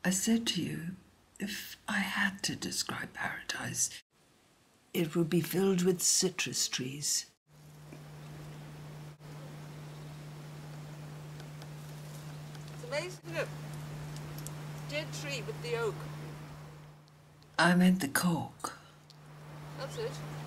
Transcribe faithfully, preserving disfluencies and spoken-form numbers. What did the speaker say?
I said to you, if I had to describe paradise, it would be filled with citrus trees. It's amazing, look. Dead tree with the oak. I meant the cork. That's it.